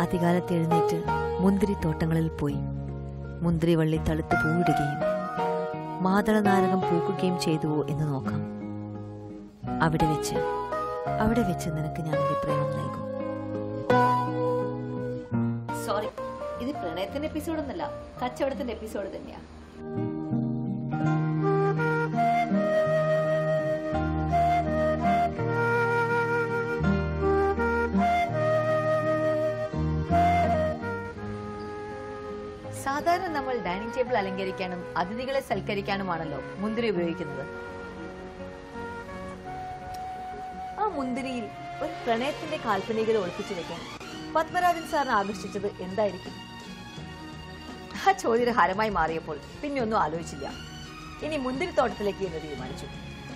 അതികാലത്ത് എഴുന്നേറ്റ് മുന്തിരിത്തോട്ടങ്ങളിൽ പോയി മുന്തിരിവള്ളി തളുത്ത് പൂവിടുകയും മാതളനാരകം പൂക്കുകയും ചെയ്തുവോ എന്ന് നോക്കാം. അവിടെ വെച്ച് നിനക്ക് ഞാൻ എന്റെ പ്രേമം നൽകും. സോറി, ഇത് പ്രണയത്തിന്റെ എപ്പിസോഡൊന്നല്ല, കച്ചവടത്തിന്റെ എപ്പിസോഡ് തന്നെയാ. സാധാരണ നമ്മൾ ഡൈനിങ് ടേബിൾ അലങ്കരിക്കാനും അതിഥികളെ സൽക്കരിക്കാനുമാണല്ലോ മുന്തിരി ഉപയോഗിക്കുന്നത്. ആ മുന്തിരിയിൽ ഒരു പ്രണയത്തിന്റെ കാൽപ്പനികത ഒളിപ്പിച്ചു വെക്കാൻ പത്മരാജൻ സാറിനെ ആകർഷിച്ചത് എന്തായിരിക്കും? ആ ചോദ്യം ഹരമായി മാറിയപ്പോൾ പിന്നെ ഒന്നും ആലോചിച്ചില്ല. ഇനി മുന്തിരിത്തോട്ടത്തിലേക്ക് എന്ന് തീരുമാനിച്ചു.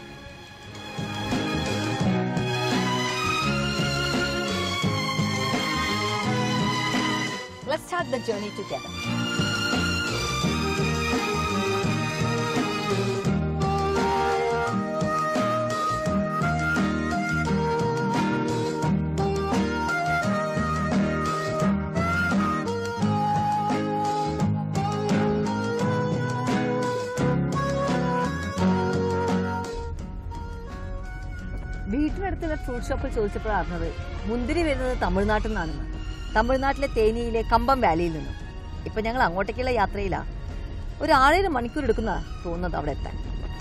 Let's start the journey together. വീട്ടിനടുത്തുള്ള ഫ്രൂട്ട് ഷോപ്പിൽ ചോദിച്ചപ്പോൾ അറിഞ്ഞത് മുന്തിരി വരുന്നത് തമിഴ്നാട്ടിൽ നിന്നാണെന്ന്. തമിഴ്നാട്ടിലെ തേനിയിലെ കമ്പം വാലിയിൽ നിന്നും. ഇപ്പൊ ഞങ്ങൾ അങ്ങോട്ടേക്കുള്ള യാത്രയിലാ. ഒരു 6-7 മണിക്കൂർ എടുക്കുന്ന തോന്നുന്നത് അവിടെ എത്താൻ.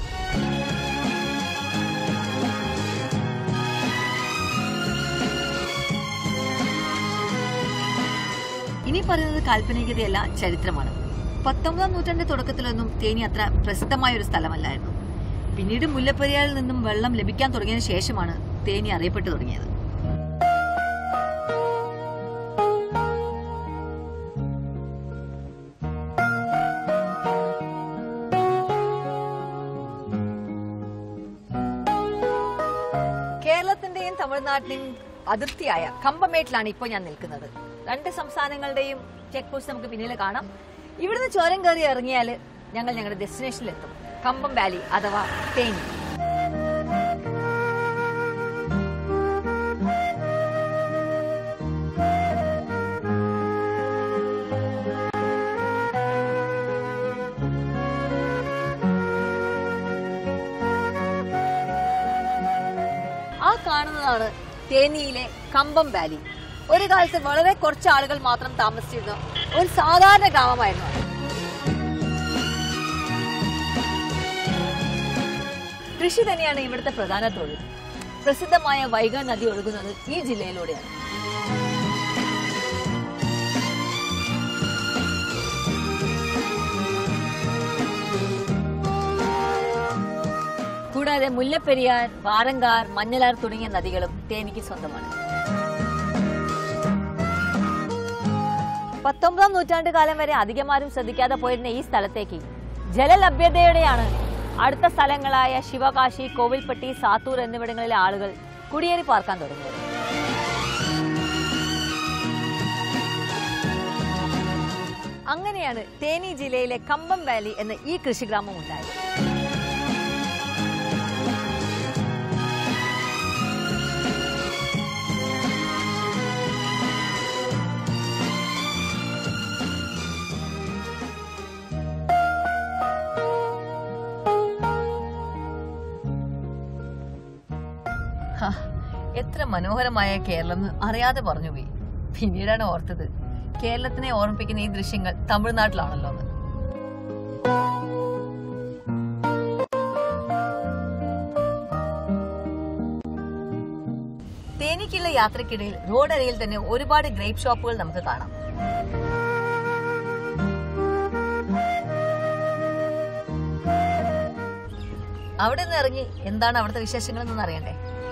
ഇനി പറയുന്നത് കാൽപ്പനികതയല്ല, ചരിത്രമാണ്. 19ാം നൂറ്റാണ്ടിന്റെ തുടക്കത്തിലൊന്നും തേനി അത്ര പ്രസിദ്ധമായ ഒരു സ്ഥലമല്ലായിരുന്നു. പിന്നീട് മുല്ലപ്പെരിയാറിൽ നിന്നും വെള്ളം ലഭിക്കാൻ തുടങ്ങിയതിനു ശേഷമാണ് തേനി അറിയപ്പെട്ടു തുടങ്ങിയത്. കേരളത്തിന്റെയും തമിഴ്നാട്ടിന്റെയും അതിർത്തിയായ കമ്പമേട്ടിലാണ് ഇപ്പോൾ ഞാൻ നിൽക്കുന്നത്. 2 സംസ്ഥാനങ്ങളുടെയും ചെക്ക് പോസ്റ്റ് നമുക്ക് പിന്നിൽ കാണാം. ഇവിടുന്ന് ചുരം കയറി ഇറങ്ങിയാൽ ഞങ്ങൾ ഞങ്ങളുടെ ഡെസ്റ്റിനേഷനിലെത്തും, കമ്പം വാലി അഥവാ തേനി. ആ കാണുന്നതാണ് തേനിയിലെ കമ്പം വാലി. ഒരു കാലത്ത് വളരെ കുറച്ച് ആളുകൾ മാത്രം താമസിച്ചിരുന്ന ഒരു സാധാരണ ഗ്രാമമായിരുന്നു. കൃഷി തന്നെയാണ് ഇവിടുത്തെ പ്രധാന തൊഴിൽ. പ്രസിദ്ധമായ വൈഗ നദി ഒഴുകുന്നത് ഈ ജില്ലയിലൂടെയാണ്. കൂടാതെ മുല്ലപ്പെരിയാർ, വാരങ്കാർ, മഞ്ഞലാർ തുടങ്ങിയ നദികളും തേനിക്ക് സ്വന്തമാണ്. 19ാം നൂറ്റാണ്ട് കാലം വരെ അധികമാരും ശ്രദ്ധിക്കാതെ പോയിരുന്ന ഈ സ്ഥലത്തേക്ക് ജലലഭ്യതയോടെയാണ് അടുത്ത സ്ഥലങ്ങളായ ശിവകാശി, കോവിൽപ്പട്ടി, സാത്തൂർ എന്നിവിടങ്ങളിലെ ആളുകൾ കുടിയേറി പാർക്കാൻ തുടങ്ങിയത്. അങ്ങനെയാണ് തേനി ജില്ലയിലെ കമ്പം വാലി എന്ന ഈ കൃഷിഗ്രാമം ഉണ്ടായത്. എത്ര മനോഹരമായ കേരളം അറിയാതെ പറഞ്ഞുപോയി. പിന്നീടാണ് ഓർത്തത് കേരളത്തിനെ ഓർമ്മിപ്പിക്കുന്ന ഈ ദൃശ്യങ്ങൾ തമിഴ്നാട്ടിലാണല്ലോ എന്ന്. തേനിക്കുള്ള യാത്രക്കിടയിൽ റോഡരികിൽ തന്നെ ഒരുപാട് ഗ്രേപ്പ് ഷോപ്പുകൾ നമുക്ക് കാണാം. അവിടെ നിന്ന് ഇറങ്ങി എന്താണ് അവിടുത്തെ വിശേഷങ്ങളെന്നൊന്നും അറിയണ്ടേ?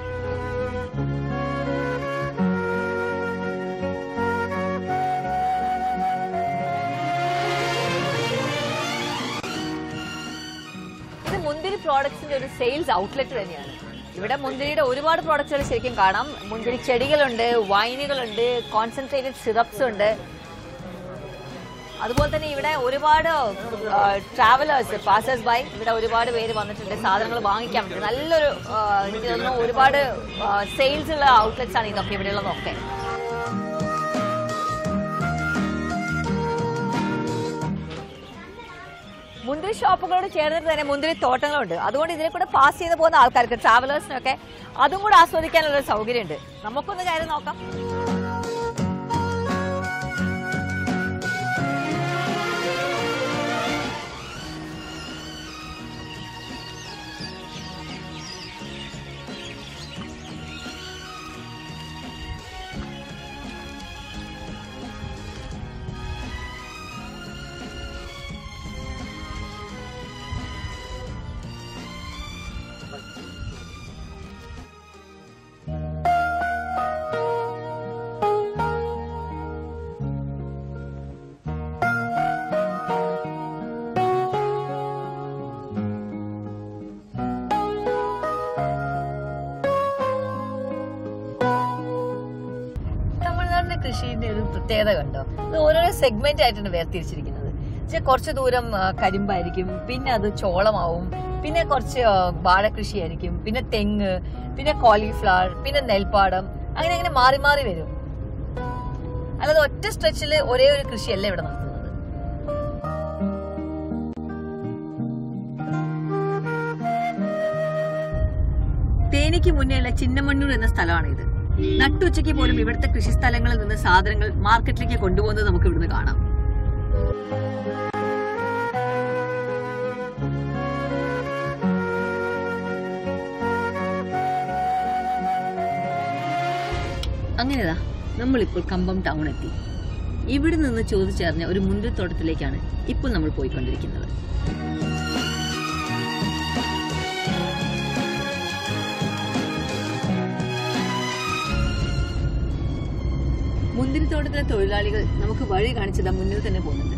ഇത് മുന്തിരി പ്രോഡക്ട്സിന്റെ ഒരു സെയിൽസ് ഔട്ട്ലെറ്റ് തന്നെയാണ്. ഇവിടെ മുന്തിരിയുടെ ഒരുപാട് പ്രോഡക്റ്റുകൾ ശരിക്കും കാണാം. മുന്തിരി ചെടികളുണ്ട്, വൈനുകളുണ്ട്, കോൺസെൻട്രേറ്റഡ് സിറപ്സ് ഉണ്ട്. അതുപോലെ തന്നെ ഇവിടെ ഒരുപാട് ട്രാവലേഴ്സ്, പാസേഴ്സ് ബൈ ഇവിടെ ഒരുപാട് പേര് വന്നിട്ടുണ്ട് സാധനങ്ങൾ വാങ്ങിക്കാൻ വേണ്ടി. നല്ലൊരു എനിക്ക് തോന്നുന്നു ഒരുപാട് സെയിൽസ് ഉള്ള ഔട്ട്ലെറ്റ്സ് ആണ് ഇതൊക്കെ ഇവിടെയുള്ളതൊക്കെ. മുന്തിരി ഷോപ്പുകളോട് ചേർന്നിട്ട് തന്നെ മുന്തിരി തോട്ടങ്ങളുണ്ട്. അതുകൊണ്ട് ഇതിനെ കൂടെ പാസ് ചെയ്ത് പോകുന്ന ആൾക്കാർക്ക്, ട്രാവലേഴ്സിനൊക്കെ അതും കൂടെ ആസ്വദിക്കാനുള്ള ഒരു സൗകര്യമുണ്ട്. നമുക്കൊന്ന് കയറി നോക്കാം. കൃഷിയുടെ ഒരു പ്രത്യേകത കണ്ടോ? അത് ഓരോരോ സെഗ്മെന്റ് ആയിട്ടാണ് വേർതിരിച്ചിരിക്കുന്നത്. കുറച്ച് ദൂരം കരിമ്പായിരിക്കും, പിന്നെ അത് ചോളമാവും, പിന്നെ കുറച്ച് വാഴകൃഷിയായിരിക്കും, പിന്നെ തെങ്ങ്, പിന്നെ കോളിഫ്ലവർ, പിന്നെ നെൽപ്പാടം, അങ്ങനെ അങ്ങനെ മാറി മാറി വരും. അല്ലാതെ ഒറ്റ സ്ട്രെച്ചില് ഒരേ ഒരു കൃഷിയല്ല ഇവിടെ നടത്തുന്നത്. തേനിക്ക് മുന്നേയുള്ള ചിന്നമണ്ണൂർ എന്ന സ്ഥലമാണ് ഇത്. നട്ടുച്ചയ്ക്ക് പോലും ഇവിടുത്തെ കൃഷിസ്ഥലങ്ങളിൽ നിന്ന് സാധനങ്ങൾ മാർക്കറ്റിലേക്ക് കൊണ്ടുപോകുന്നത് നമുക്ക് ഇവിടുന്ന് കാണാം. അങ്ങനെതാ നമ്മളിപ്പോൾ കമ്പം ടൗൺ എത്തി. ഇവിടെ നിന്ന് ചോദിച്ചറിഞ്ഞ ഒരു മുന്തിരിത്തോട്ടത്തിലേക്കാണ് ഇപ്പോൾ നമ്മൾ പോയിക്കൊണ്ടിരിക്കുന്നത്. മുന്തിരിത്തോട്ടത്തിലെ തൊഴിലാളികൾ നമുക്ക് വഴി കാണിച്ചതാ മുന്നിൽ തന്നെ പോകുന്നുണ്ട്.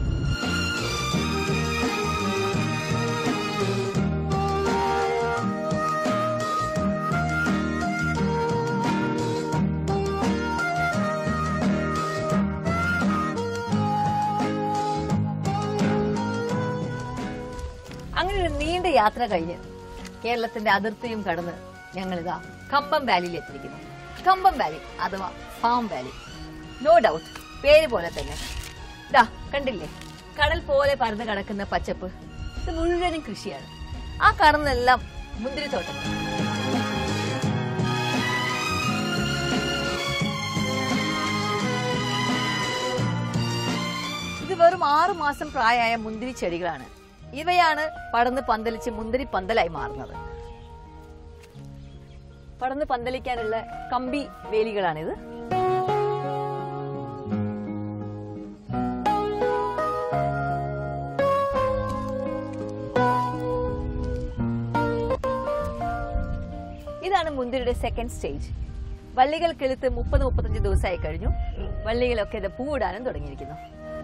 അങ്ങനെ ഒരു നീണ്ട യാത്ര കഴിഞ്ഞ് കേരളത്തിന്റെ അതിർത്തിയും കടന്ന് ഞങ്ങളിതാ കമ്പം വാലിയിൽ എത്തിയിരിക്കുന്നു. കമ്പം വാലി അഥവാ ഫാം വാലി. നോ ഡൗട്ട്, പേര് പോലെ തന്നെ. ഇതാ കണ്ടില്ലേ, കടൽ പോലെ പരന്ന് കിടക്കുന്ന പച്ചപ്പ്. ഇത് മുഴുവനും കൃഷിയാണ്. ആ കാണുന്നെല്ലാം മുന്തിരിത്തോട്ടങ്ങൾ. ഇത് വെറും 6 മാസം പ്രായമായ മുന്തിരി ചെടികളാണ്. ഇവയാണ് പടർന്ന് പന്തലിച്ച് മുന്തിരി പന്തലായി മാറുന്നത്. പടർന്ന് പന്തലിക്കാനുള്ള കമ്പി വേലികളാണിത്. ഇതാണ് മുന്തിരിയുടെ സെക്കൻഡ് സ്റ്റേജ്. വള്ളികൾ കിളുത്ത് 30-35 ദിവസമായി കഴിഞ്ഞു. വള്ളികളൊക്കെ ഇത് പൂവിടാനും തുടങ്ങിയിരിക്കുന്നു.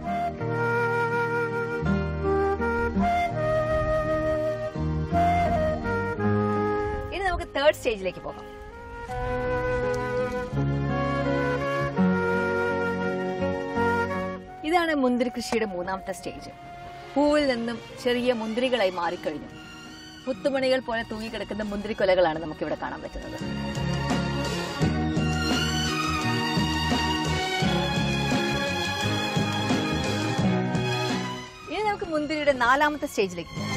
ഇനി നമുക്ക് തേർഡ് സ്റ്റേജിലേക്ക് പോകാം. ഇതാണ് മുന്തിരി കൃഷിയുടെ 3ാമത്തെ സ്റ്റേജ്. പൂവിൽ നിന്നും ചെറിയ മുന്തിരികളായി മാറിക്കഴിഞ്ഞു. മുത്തുമണികൾ പോലെ തൂങ്ങിക്കിടക്കുന്ന മുന്തിരിക്കൊലകളാണ് നമുക്കിവിടെ കാണാൻ പറ്റുന്നത്. ഇനി നമുക്ക് മുന്തിരിയുടെ 4ാമത്തെ സ്റ്റേജിലേക്ക് പോകാം.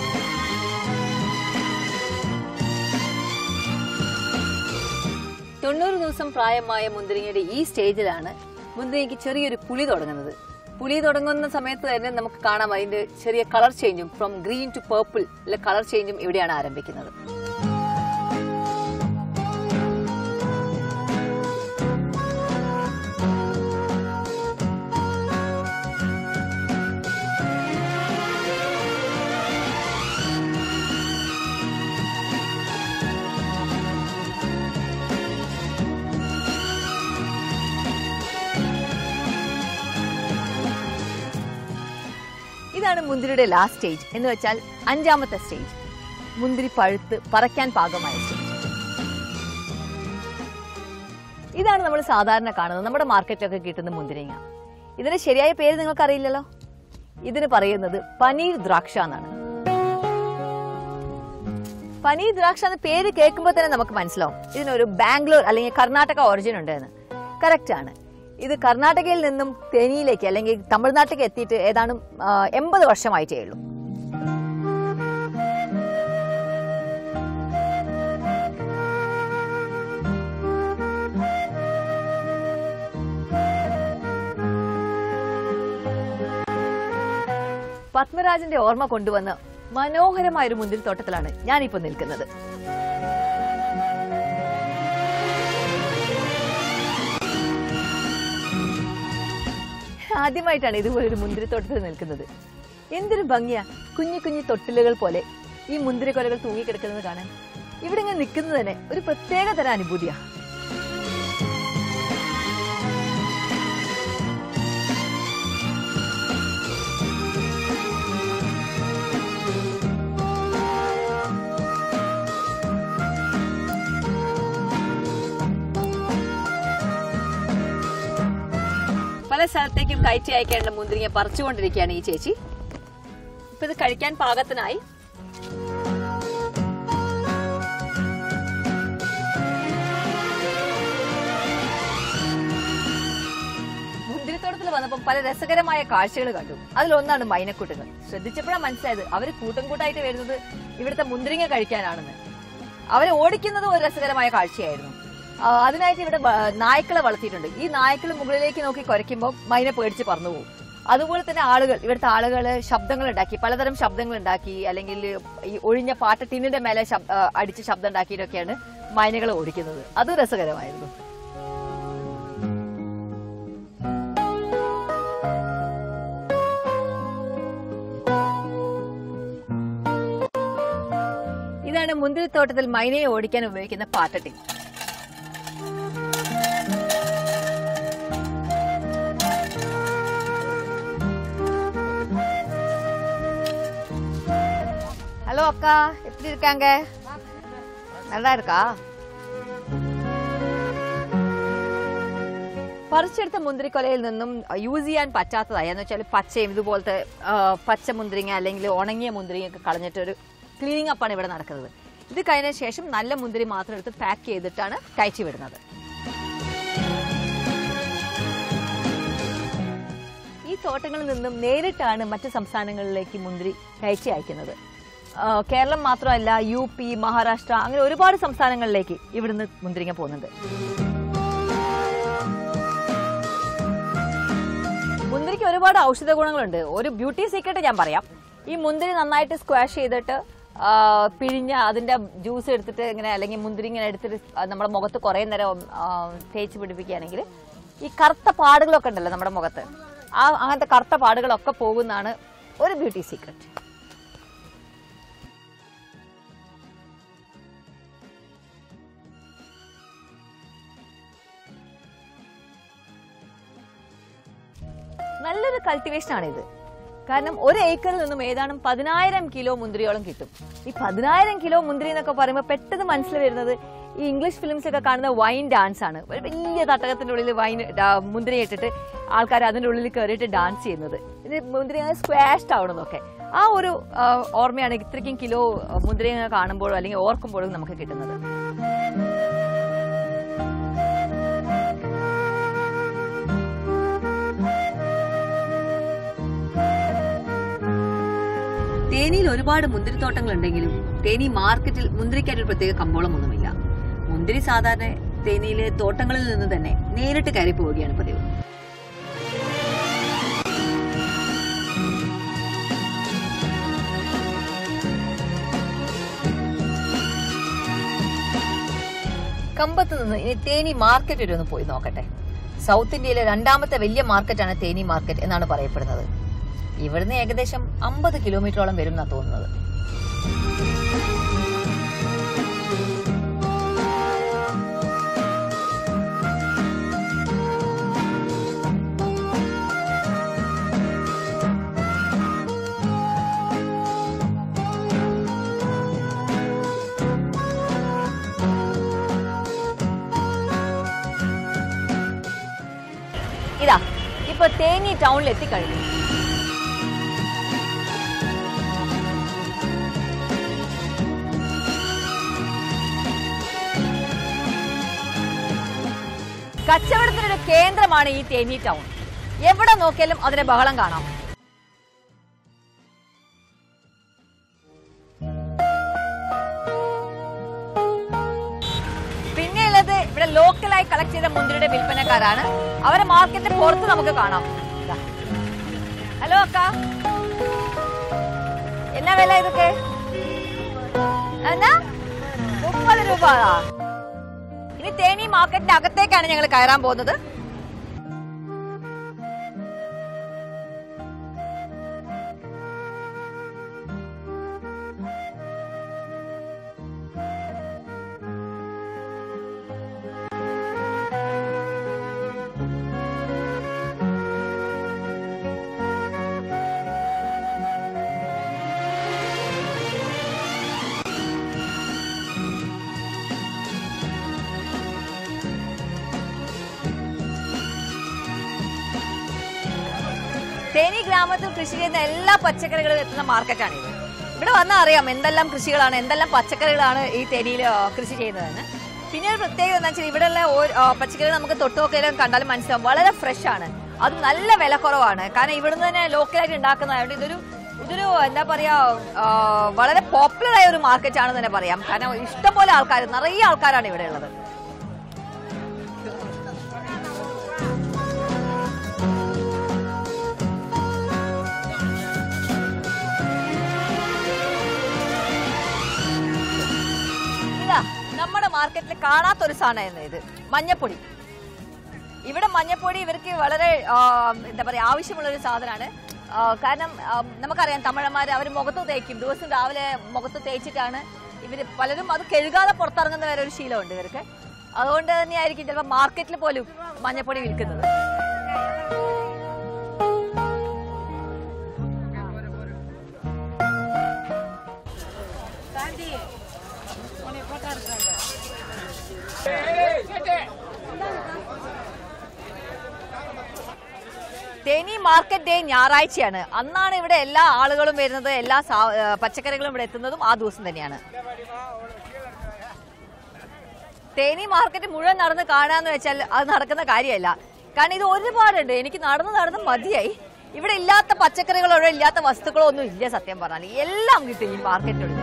തൊണ്ണൂറ് ദിവസം പ്രായമായ മുന്തിരിങ്ങയുടെ ഈ സ്റ്റേജിലാണ് മുന്തിരിക്ക് ചെറിയൊരു പുളി തുടങ്ങുന്നത്. പുളി തുടങ്ങുന്ന സമയത്ത് തന്നെ നമുക്ക് കാണാം അതിന്റെ ചെറിയ കളർ ചേഞ്ചും, from green to purple colour ചേഞ്ചും ഇവിടെയാണ് ആരംഭിക്കുന്നത്. ഇതാണ് മുന്തിരിയുടെ ലാസ്റ്റ് സ്റ്റേജ്, എന്ന് വെച്ചാൽ 5ാമത്തെ സ്റ്റേജ്. മുന്തിരി പഴുത്ത് പറയ്ക്കാൻ പാകമായ സ്റ്റേജ്. ഇതാണ് നമ്മൾ സാധാരണ കാണുന്നത് നമ്മുടെ മാർക്കറ്റിലൊക്കെ കിട്ടുന്ന മുന്തിരിങ്ങ. ഇതിന്റെ ശരിയായ പേര് നിങ്ങൾക്ക് അറിയില്ലല്ലോ. ഇതിന് പറയുന്നത് പനീർ ദ്രാക്ഷ എന്നാണ്. പനീർ ദ്രാക്ഷ എന്ന പേര് കേൾക്കുമ്പോൾ തന്നെ നമുക്ക് മനസ്സിലാവും ഇതിനൊരു ബാംഗ്ലൂർ അല്ലെങ്കിൽ കർണാടക ഒറിജിൻ ഉണ്ട് എന്ന്. കറക്റ്റ് ആണ്. ഇത് കർണാടകയിൽ നിന്നും തേനിയിലേക്ക് അല്ലെങ്കിൽ തമിഴ്നാട്ടിലേക്ക് എത്തിയിട്ട് ഏതാണ്ട് 80 വർഷമായിട്ടേ ഉള്ളൂ. പത്മരാജന്റെ ഓർമ്മ കൊണ്ടുവന്ന് മനോഹരമായ ഒരു മുന്തിരിത്തോട്ടത്തിലാണ് ഞാനിപ്പോ നിൽക്കുന്നത്. ആദ്യമായിട്ടാണ് ഇതുപോലൊരു മുന്തിരിത്തോട്ടത്തിൽ നിൽക്കുന്നത്. എന്തൊരു ഭംഗിയാ, കുഞ്ഞു കുഞ്ഞു തൊട്ടിലുകൾ പോലെ ഈ മുന്തിരിക്കൊലകൾ തൂങ്ങിക്കിടക്കുന്നത് കാണാൻ. ഇവിടെ ഇങ്ങനെ നിൽക്കുന്നത് തന്നെ ഒരു പ്രത്യേക തരം അനുഭൂതിയാ. പല സ്ഥലത്തേക്കും കയറ്റി അയക്കേണ്ട മുന്തിരിങ്ങ പറിച്ചുകൊണ്ടിരിക്കുകയാണ് ഈ ചേച്ചി. ഇപ്പൊ ഇത് കഴിക്കാൻ പാകത്തിനായി. മുന്തിരിത്തോട്ടത്തിൽ വന്നപ്പോൾ പല രസകരമായ കാഴ്ചകൾ കണ്ടു. അതിലൊന്നാണ് മൈനക്കൂട്ടുകൾ. ശ്രദ്ധിച്ചപ്പോഴാണ് മനസ്സിലായത് അവര് കൂട്ടം കൂട്ടായിട്ട് വരുന്നത് ഇവിടുത്തെ മുന്തിരിങ്ങ കഴിക്കാനാണെന്ന്. അവരെ ഓടിക്കുന്നത് ഒരു രസകരമായ കാഴ്ചയായിരുന്നു. അതിനായിട്ട് ഇവിടെ നായ്ക്കളെ വളർത്തിയിട്ടുണ്ട്. ഈ നായ്ക്കൾ മുകളിലേക്ക് നോക്കി കുരയ്ക്കുമ്പോൾ മൈന പേടിച്ച് പറന്നു പോകും. അതുപോലെ തന്നെ ഇവിടുത്തെ ആളുകൾ ശബ്ദങ്ങൾ ഉണ്ടാക്കി, പലതരം ശബ്ദങ്ങൾ ഉണ്ടാക്കി, അല്ലെങ്കിൽ ഈ ഒഴിഞ്ഞ പാട്ട ടിന്നിന്റെ മേലെ അടിച്ച് ശബ്ദം ഉണ്ടാക്കിയിട്ടൊക്കെയാണ് മൈനകളെ ഓടിക്കുന്നത്. അതും രസകരമായിരുന്നു. ഇതാണ് മുന്തിരിത്തോട്ടത്തിൽ മൈനയെ ഓടിക്കാൻ ഉപയോഗിക്കുന്ന പാട്ട ടിൻ. ஹலோ அக்கா, எப்படி இருக்காங்க? நல்லா இருக்கா? പറിച്ചെടുത്ത മുന്തിരിക്കൊലയിൽ നിന്നും യൂസ് ചെയ്യാൻ പറ്റാത്തതായി എന്ന് വെച്ചാൽ പച്ചയും ഇതുപോലത്തെ പച്ച മുന്തിരിങ്ങ അല്ലെങ്കിൽ ഉണങ്ങിയ മുന്തിരിങ്ങ ഒക്കെ കളഞ്ഞിട്ട് ഒരു ക്ലീനിങ് അപ്പാണ് ഇവിടെ നടക്കുന്നത്. ഇത് കഴിഞ്ഞ ശേഷം നല്ല മുന്തിരി മാത്രം എടുത്ത് പാക്ക് ചെയ്തിട്ടാണ് കയറ്റി വിടുന്നത്. ഈ തോട്ടങ്ങളിൽ നിന്നും നേരിട്ടാണ് മറ്റ് സംസ്ഥാനങ്ങളിലേക്ക് മുന്തിരി കയറ്റി അയക്കുന്നത്. കേരളം മാത്രമല്ല, UP, മഹാരാഷ്ട്ര, അങ്ങനെ ഒരുപാട് സംസ്ഥാനങ്ങളിലേക്ക് ഇവിടുന്ന് മുന്തിരിങ്ങ പോകുന്നുണ്ട്. മുന്തിരിക്ക് ഒരുപാട് ഔഷധ ഗുണങ്ങളുണ്ട്. ഒരു ബ്യൂട്ടി സീക്രട്ട് ഞാൻ പറയാം. ഈ മുന്തിരി നന്നായിട്ട് സ്ക്വാഷ് ചെയ്തിട്ട് പിഴിഞ്ഞ് അതിന്റെ ജ്യൂസ് എടുത്തിട്ട് ഇങ്ങനെ, അല്ലെങ്കിൽ മുന്തിരി ഇങ്ങനെ എടുത്തിട്ട് നമ്മുടെ മുഖത്ത് കുറെ നേരം തേച്ച് പിടിപ്പിക്കുകയാണെങ്കിൽ ഈ കറുത്ത പാടുകളൊക്കെ ഉണ്ടല്ലോ നമ്മുടെ മുഖത്ത്, അങ്ങനത്തെ കറുത്ത പാടുകളൊക്കെ പോകുന്നതാണ് ഒരു ബ്യൂട്ടി സീക്രട്ട്. നല്ലൊരു കൾട്ടിവേഷൻ ആണിത്. കാരണം ഒരു ഏക്കറിൽ നിന്നും ഏതാണ്ട് 10,000 കിലോ മുന്തിരിയോളം കിട്ടും. ഈ 10,000 കിലോ മുന്തിരി എന്നൊക്കെ പറയുമ്പോൾ പെട്ടെന്ന് മനസ്സിൽ വരുന്നത് ഈ ഇംഗ്ലീഷ് ഫിലിംസൊക്കെ കാണുന്ന വൈൻ ഡാൻസ് ആണ്. ഒരു വലിയ തട്ടകത്തിന്റെ ഉള്ളിൽ മുന്തിരി ഇട്ടിട്ട് ആൾക്കാർ അതിന്റെ ഉള്ളിൽ കയറിയിട്ട് ഡാൻസ് ചെയ്യുന്നത്. ഇത് മുന്തിരി സ്ക്വാഷ്ഡ് ആവണമെന്നൊക്കെ ആ ഒരു ഓർമ്മയാണ് ഇത്രയ്ക്കും കിലോ മുന്തിരി കാണുമ്പോഴും അല്ലെങ്കിൽ ഓർക്കുമ്പോഴും നമുക്ക് കിട്ടുന്നത്. തേനിയിൽ ഒരുപാട് മുന്തിരിത്തോട്ടങ്ങൾ ഉണ്ടെങ്കിലും തേനി മാർക്കറ്റിൽ മുന്തിരിക്കായിട്ട് പ്രത്യേക കമ്പോളമൊന്നുമില്ല. മുന്തിരി സാധാരണ തേനിയിലെ തോട്ടങ്ങളിൽ നിന്ന് തന്നെ നേരിട്ട് കയറി പോവുകയാണ് പതിവ്. കമ്പത്ത് നിന്ന് ഇനി തേനി മാർക്കറ്റ് വരെ ഒന്ന് പോയി നോക്കട്ടെ. സൗത്ത് ഇന്ത്യയിലെ രണ്ടാമത്തെ വലിയ മാർക്കറ്റാണ് തേനി മാർക്കറ്റ് എന്നാണ് പറയപ്പെടുന്നത്. ഇവിടുന്ന് ഏകദേശം 50 കിലോമീറ്ററോളം വരും എന്നാണ് തോന്നുന്നത്. ഇതാ ഇപ്പൊ തേനി ടൗണിൽ എത്തിക്കഴിഞ്ഞു. കച്ചവടത്തിനൊരു കേന്ദ്രമാണ് ഈ തേനി ടൗൺ. എവിടെ നോക്കിയാലും അതിന്റെ ബഹളം കാണാം. പിന്നെയുള്ളത് ഇവിടെ ലോക്കലായി കളക്ട് ചെയ്ത മുന്തിരിയുടെ വിൽപ്പനക്കാരാണ്. അവരെ മാർക്കറ്റിന് പുറത്ത് നമുക്ക് കാണാം. ഹലോ അക്ക, എന്നാ വില ഇതൊക്കെ? എന്നാ 30 രൂപ. ഇനി തേനി മാർക്കറ്റിന്റെ അകത്തേക്കാണ് ഞങ്ങൾ കയറാൻ പോകുന്നത്. തേനി ഗ്രാമത്തിൽ കൃഷി ചെയ്യുന്ന എല്ലാ പച്ചക്കറികളും എത്തുന്ന മാർക്കറ്റാണ് ഇത്. ഇവിടെ വന്നാൽ അറിയാം എന്തെല്ലാം കൃഷികളാണ്, എന്തെല്ലാം പച്ചക്കറികളാണ് ഈ തേനിയിൽ കൃഷി ചെയ്യുന്നതെന്ന്. പിന്നെ ഒരു പ്രത്യേകത എന്താ വെച്ചാൽ ഇവിടെയുള്ള പച്ചക്കറികൾ നമുക്ക് തൊട്ടുനോക്കിയാലും കണ്ടാലും മനസ്സിലാവും, വളരെ ഫ്രഷ് ആണ്. അത് നല്ല വില കുറവാണ്. കാരണം ഇവിടുന്ന് തന്നെ ലോക്കലായിട്ട് ഉണ്ടാക്കുന്നതായതുകൊണ്ട് ഇതൊരു എന്താ പറയാ വളരെ പോപ്പുലർ ആയ ഒരു മാർക്കറ്റ് ആണെന്ന് തന്നെ പറയാം. കാരണം ഇഷ്ടംപോലെ ആൾക്കാർ, നിറയെ ആൾക്കാരാണ് ഇവിടെ ഉള്ളത്. നമ്മുടെ മാർക്കറ്റിൽ കാണാത്തൊരു സാധനമായിരുന്നു ഇത്, മഞ്ഞപ്പൊടി. ഇവിടെ മഞ്ഞപ്പൊടി ഇവർക്ക് വളരെ എന്താ പറയാ ആവശ്യമുള്ള ഒരു സാധനമാണ്. കാരണം നമുക്കറിയാം തമിഴന്മാർ അവർ മുഖത്ത് തേക്കും, ദിവസം രാവിലെ മുഖത്ത് തേച്ചിട്ടാണ് ഇവര് പലരും അത് കഴുകാതെ പുറത്തിറങ്ങുന്ന വരെ ഒരു ശീലമുണ്ട് ഇവർക്ക്. അതുകൊണ്ട് തന്നെയായിരിക്കും ചിലപ്പോൾ മാർക്കറ്റിൽ പോലും മഞ്ഞപ്പൊടി വിൽക്കുന്നത്. തേനി മാർക്കറ്റ് ഡേ ഞായറാഴ്ചയാണ്. അന്നാണ് ഇവിടെ എല്ലാ ആളുകളും വരുന്നത്, എല്ലാ പച്ചക്കറികളും ഇവിടെ എത്തുന്നതും ആ ദിവസം തന്നെയാണ്. തേനി മാർക്കറ്റ് മുഴുവൻ നടന്ന് കാണാന്ന് വെച്ചാൽ അത് നടക്കുന്ന കാര്യമല്ല. കാരണം ഇത് ഒരുപാടുണ്ട്. എനിക്ക് നടന്ന് മതിയായി. ഇവിടെ ഇല്ലാത്ത പച്ചക്കറികളോ ഇല്ലാത്ത വസ്തുക്കളോ ഒന്നും ഇല്ല. സത്യം പറഞ്ഞാൽ എല്ലാം കിട്ടും ഈ മാർക്കറ്റിനുള്ളിൽ.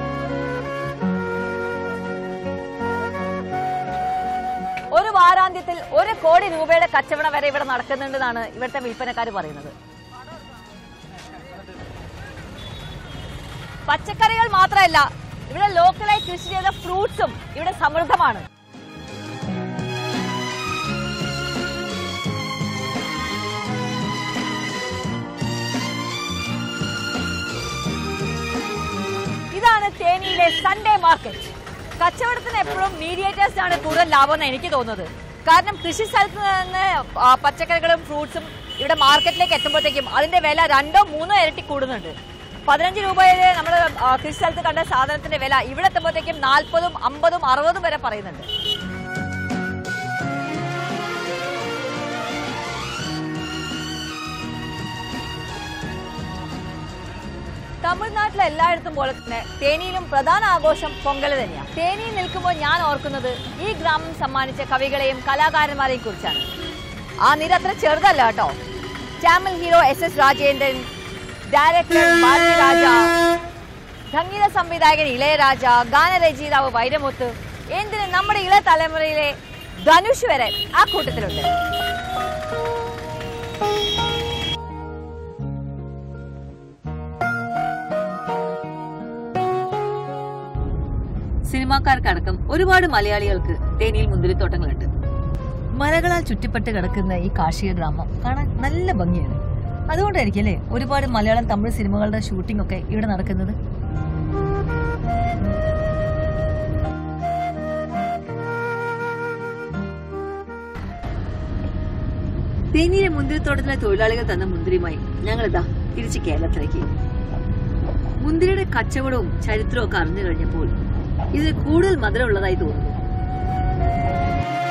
ഒരു വാരാന്ത്യത്തിൽ 1 കോടി രൂപയുടെ കച്ചവടം വരെ ഇവിടെ നടക്കുന്നുണ്ടെന്നാണ് ഇവിടുത്തെ വിൽപ്പനക്കാർ പറയുന്നത്. പച്ചക്കറികൾ മാത്രമല്ല, ഇവിടെ ലോക്കലായി കൃഷി ചെയ്ത ഫ്രൂട്ട്സും ഇവിടെ സമൃദ്ധമാണ്. ഇതാണ് തേനിയിലെ സൺഡേ മാർക്കറ്റ്. കച്ചവടത്തിന് എപ്പോഴും മീഡിയേറ്റേഴ്സ് ആണ് കൂടുതൽ ലാഭം എന്ന് എനിക്ക് തോന്നുന്നത്. കാരണം കൃഷി സ്ഥലത്ത് നിന്ന് പച്ചക്കറികളും ഫ്രൂട്ട്സും ഇവിടെ മാർക്കറ്റിലേക്ക് എത്തുമ്പോഴത്തേക്കും അതിന്റെ വില 2-3 ഇരട്ടി കൂടുന്നുണ്ട്. 15 രൂപയിൽ നമ്മൾ കൃഷി സ്ഥലത്ത് കണ്ട സാധനത്തിന്റെ വില ഇവിടെ എത്തുമ്പോഴത്തേക്കും 40, 50, 60 വരെ പറയുന്നുണ്ട്. തമിഴ്നാട്ടിലെ എല്ലായിടത്തും പോലെ തന്നെ തേനിയിലും പ്രധാന ആഘോഷം പൊങ്കൽ തന്നെയാണ്. തേനിയിൽ നിൽക്കുമ്പോൾ ഞാൻ ഓർക്കുന്നത് ഈ ഗ്രാമം സമ്മാനിച്ച കവികളെയും കലാകാരന്മാരെയും കുറിച്ചാണ്. ആ നിര അത്ര ചെറുതല്ല കേട്ടോ. ചാമൽ hero SS Rajendran, director Bharathi Raja, സംഗീത സംവിധായകൻ ഇളയരാജ, ഗാനരചയിതാവ് വൈരമുത്ത്, എന്തിന് നമ്മുടെ ഇളയ തലമുറയിലെ ധനുഷ് വരെ ആ കൂട്ടത്തിലുണ്ട്. സിനിമാക്കാർക്കടക്കം ഒരുപാട് മലയാളികൾക്ക് തേനിയിൽ മുന്തിരിത്തോട്ടങ്ങളുണ്ട്. മലകളാൽ ചുറ്റിപ്പെട്ട് കിടക്കുന്ന ഈ കാർഷിക ഗ്രാമം കാണാൻ നല്ല ഭംഗിയാണ്. അതുകൊണ്ടായിരിക്കും അല്ലേ ഒരുപാട് മലയാളം തമിഴ് സിനിമകളുടെ ഷൂട്ടിംഗ് ഒക്കെ ഇവിടെ നടക്കുന്നത്. തേനിയിലെ മുന്തിരിത്തോട്ടത്തിലെ തൊഴിലാളികൾ തന്ന മുന്തിരിയുമായി ഞങ്ങളിതാ തിരിച്ച് കേരളത്തിലേക്ക്. മുന്തിരിയുടെ കച്ചവടവും ചരിത്രവും ഒക്കെ അറിഞ്ഞു കഴിഞ്ഞപ്പോൾ ഇതിന് കൂടുതൽ മധുരമുള്ളതായി തോന്നുന്നു.